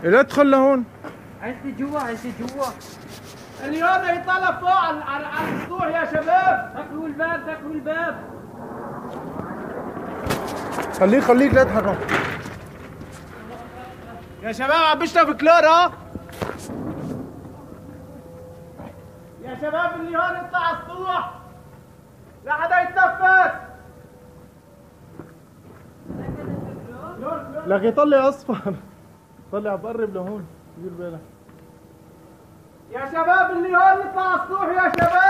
لا ادخل لهون. عايزني جوا، عايزني جوا. اليوم يطلع فوق على السطوح يا شباب. سكروا الباب، سكروا الباب. خليك لا تتحرك. يا شباب عم بشرب كلور ها. يا شباب اللي هون يطلع على السطوح لا حدا يتنفس. لك يطلع اصفر. طلع بقرب لهون، دير بالك. يا شباب اللي هون يطلع على السطوح يا شباب.